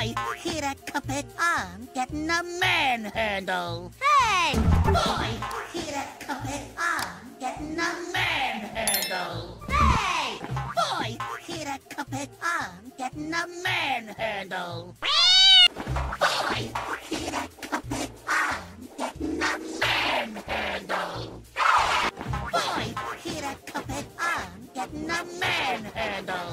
Boy, hear that Cuphead arm getting a manhandle. Hey! Boy, hear that Cuphead arm getting a manhandle. Hey! Boy, hear that Cuphead arm getting a manhandle. Boy, hear that Cuphead arm getting a manhandle. Boy, hear that Cuphead arm getting a manhandle.